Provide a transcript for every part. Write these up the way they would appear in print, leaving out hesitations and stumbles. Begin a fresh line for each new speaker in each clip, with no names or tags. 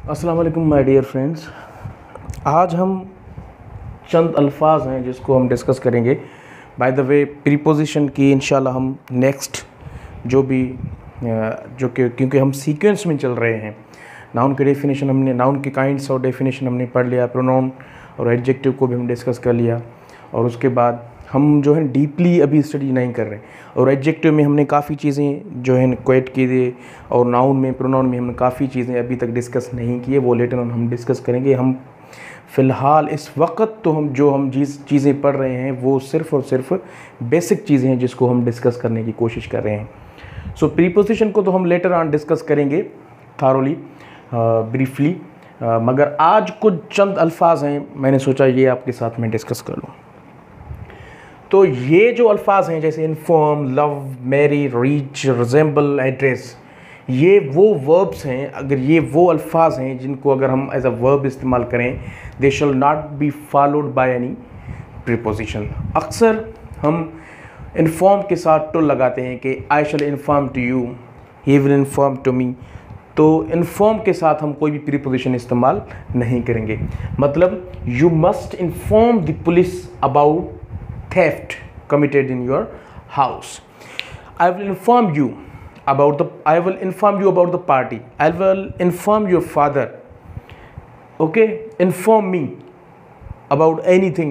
अस्सलाम वालेकुम my dear friends. आज हम चंद अल्फाज हैं जिसको हम डिस्कस करेंगे। बाय द वे प्रीपोजिशन की इंशाल्लाह हम नेक्स्ट जो कि क्योंकि हम सीक्वेंस में चल रहे हैं। नाउन की डेफिनेशन हमने, नाउन के काइंड्स और डेफिनेशन हमने पढ़ लिया, प्रोनाउन और एडजेक्टिव को भी हम डिस्कस कर लिया, और उसके बाद हम जो है डीपली अभी स्टडी नहीं कर रहे। और एडजेक्टिव में हमने काफ़ी चीज़ें जो है क्वेट की थी, और नाउन में, प्रोनाउन में हमने काफ़ी चीज़ें अभी तक डिस्कस नहीं की है, वो लेटर ऑन हम डिस्कस करेंगे। हम फ़िलहाल इस वक्त तो हम जिस चीज़ें पढ़ रहे हैं वो सिर्फ़ और सिर्फ बेसिक चीज़ें हैं जिसको हम डिस्कस करने की कोशिश कर रहे हैं। सो प्रीपोजिशन को तो हम लेटर ऑन डिस्कस करेंगे थारोली, ब्रीफली, मगर आज कुछ चंद अल्फाज हैं मैंने सोचा ये आपके साथ में डिस्कस कर लूँ। तो ये जो अल्फाज हैं जैसे inform, love, marry, reach, resemble, address, ये वो वर्ब्स हैं, अगर ये वो अल्फाज हैं जिनको अगर हम एज अ वर्ब इस्तेमाल करें, they shall not be followed by any preposition. अक्सर हम इन्फॉर्म के साथ टू लगाते हैं कि I shall inform to you, he will inform to me. तो इन्फॉर्म के साथ हम कोई भी प्रीपोजिशन इस्तेमाल नहीं करेंगे। मतलब you must inform the police about theft committed in your house. I will inform you about the party. I will inform your father. Okay, inform me about anything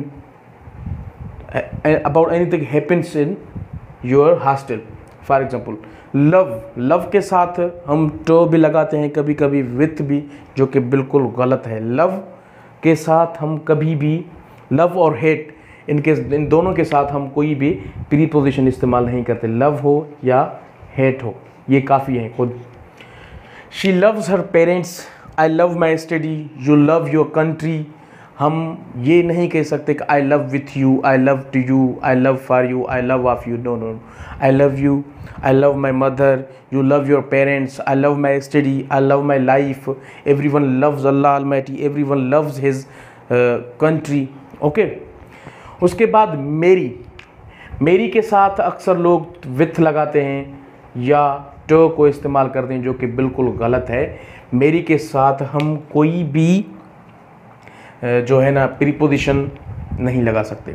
happens in your hostel. For example, love के साथ हम to भी लगाते हैं, कभी कभी with भी, जो कि बिल्कुल गलत है। लव के साथ हम कभी भी, लव और हेट इन दोनों के साथ हम कोई भी प्रीपोजिशन इस्तेमाल नहीं करते, लव हो या हेट हो, ये काफ़ी है खुद। She loves her parents, I love my study, you love your country. हम ये नहीं कह सकते कि I love with you, I love to you, I love for you, I love of you. No no, I love you, I love my mother, you love your parents, I love my study, I love my life, every one loves Allah almighty, every one loves his country. Okay, उसके बाद मेरी के साथ अक्सर लोग with लगाते हैं या टो को इस्तेमाल करते हैं, जो कि बिल्कुल गलत है। मेरी के साथ हम कोई भी जो है ना प्रीपोजिशन नहीं लगा सकते।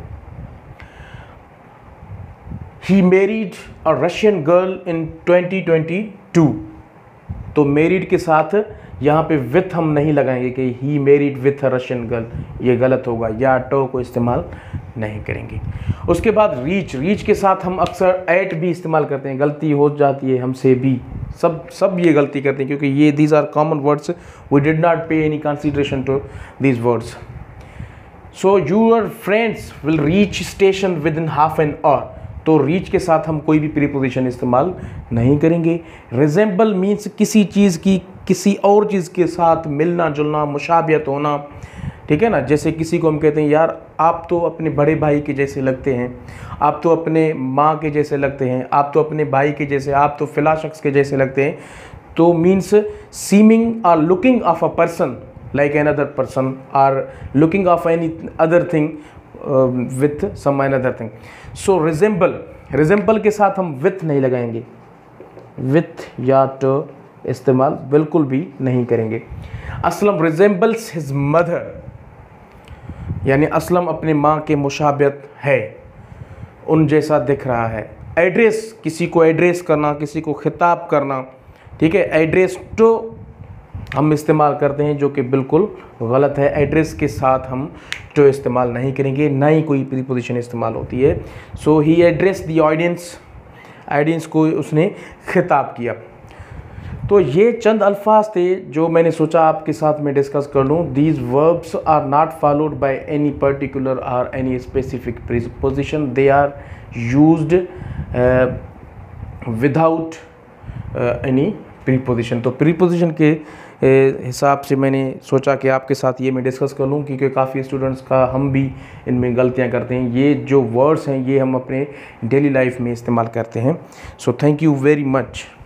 He married a Russian girl in 2022। तो मैरिड के साथ यहाँ पे विथ हम नहीं लगाएंगे कि he married with a Russian girl, ये गलत होगा, या टो को इस्तेमाल नहीं करेंगे। उसके बाद रीच के साथ हम अक्सर एट भी इस्तेमाल करते हैं, गलती हो जाती है हमसे भी, सब ये गलती करते हैं, क्योंकि ये these are common words, we did not pay any consideration to these words. So your friends will reach station within half an hour. तो रीच के साथ हम कोई भी प्रीपोजिशन इस्तेमाल नहीं करेंगे। रिजेंबल मीन्स किसी चीज़ की किसी और चीज़ के साथ मिलना जुलना, मुशाबियत होना, ठीक है ना। जैसे किसी को हम कहते हैं यार आप तो अपने बड़े भाई के जैसे लगते हैं, आप तो अपने माँ के जैसे लगते हैं, आप तो अपने भाई के जैसे, आप तो फिला शख्स के जैसे लगते हैं। तो मीन्स सीमिंग और looking of a person like an other person, और looking of any other thing with some another thing. So resemble के साथ हम विथ नहीं लगाएंगे, विथ या टू इस्तेमाल बिल्कुल भी नहीं करेंगे। असलम रिजेंबल्स हिज मदर, यानी असलम अपने माँ के मुशाबियत है, उन जैसा दिख रहा है। एड्रेस, किसी को एड्रेस करना, किसी को खिताब करना, ठीक है। एड्रेस टू हम इस्तेमाल करते हैं, जो कि बिल्कुल गलत है। एड्रेस के साथ हम टू इस्तेमाल नहीं करेंगे, ना ही कोई प्रीपोजिशन इस्तेमाल होती है। So he address the audience को उसने खिताब किया। तो ये चंद अल्फाज थे जो मैंने सोचा आपके साथ में डिस्कस कर लूँ। These verbs are not followed by any particular और any specific preposition, they are used without any preposition. तो प्रीपोजिशन के हिसाब से मैंने सोचा कि आपके साथ ये मैं डिस्कस कर लूँ, क्योंकि काफ़ी स्टूडेंट्स का हम भी इनमें गलतियाँ करते हैं। ये जो वर्ड्स हैं ये हम अपने डेली लाइफ में इस्तेमाल करते हैं। So thank you very much.